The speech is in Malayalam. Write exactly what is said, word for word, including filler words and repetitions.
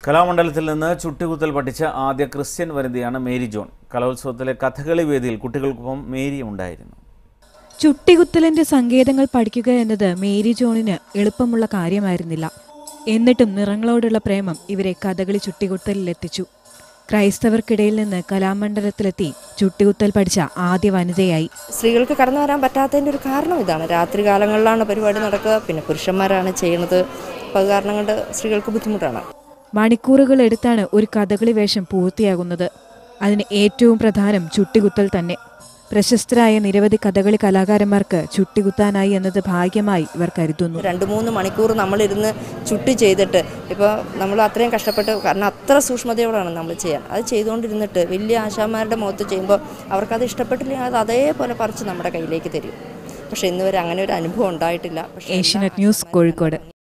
കലാമണ്ഡലത്തിൽ നിന്ന് ചുട്ടികുത്തൽ പഠിച്ച ആദ്യ ക്രിസ്ത്യൻ വനിതയാണ് മേരി ജോൺ. കലോത്സവത്തിലെ കഥകളി വേദിയിൽ കുട്ടികൾക്കൊപ്പം മേരി ഉണ്ടായിരുന്നു. ചുട്ടികുത്തലിന്റെ സങ്കേതങ്ങൾ പഠിക്കുക എന്നത് മേരി ജോണിന് എളുപ്പമുള്ള കാര്യമായിരുന്നില്ല. എന്നിട്ടും നിറങ്ങളോടുള്ള പ്രേമം ഇവരെ കഥകളി ചുട്ടികുത്തലിലെത്തിച്ചു. ക്രൈസ്തവർക്കിടയിൽ നിന്ന് കലാമണ്ഡലത്തിലെത്തി ചുട്ടികുത്തൽ പഠിച്ച ആദ്യ വനിതയായി. സ്ത്രീകൾക്ക് കടന്നു വരാൻ പറ്റാത്തതിൻ്റെ ഒരു കാരണം ഇതാണ്. രാത്രി കാലങ്ങളിലാണ് പരിപാടി നടക്കുക, പിന്നെ പുരുഷന്മാരാണ് ചെയ്യുന്നത്. അപ്പോൾ അത് കാരണം കൊണ്ട് സ്ത്രീകൾക്ക് ബുദ്ധിമുട്ടാണ്. മണിക്കൂറുകൾ എടുത്താണ് ഒരു കഥകളി വേഷം പൂർത്തിയാകുന്നത്. അതിന് ഏറ്റവും പ്രധാനം ചുട്ടികുത്തൽ തന്നെ. പ്രശസ്തരായ നിരവധി കഥകളി കലാകാരന്മാർക്ക് ചുട്ടികുത്താനായി എന്നത് ഭാഗ്യമായി ഇവർ കരുതുന്നു. രണ്ട് മൂന്ന് മണിക്കൂർ നമ്മളിരുന്ന് ചുട്ടി ചെയ്തിട്ട് ഇപ്പോൾ നമ്മൾ അത്രയും കഷ്ടപ്പെട്ട്, കാരണം അത്ര സൂക്ഷ്മതയോടാണ് നമ്മൾ ചെയ്യാൻ. അത് ചെയ്തുകൊണ്ടിരുന്നിട്ട് വലിയ ആശാന്മാരുടെ മുഖത്ത് ചെയ്യുമ്പോൾ അവർക്കത് ഇഷ്ടപ്പെട്ടില്ലെങ്കിൽ അത് അതേപോലെ പറിച്ച് നമ്മുടെ കയ്യിലേക്ക് തരും. പക്ഷേ ഇന്നുവരെ അങ്ങനെ ഒരു അനുഭവം ഉണ്ടായിട്ടില്ല. ഏഷ്യാനെറ്റ് ന്യൂസ്, കോഴിക്കോട്.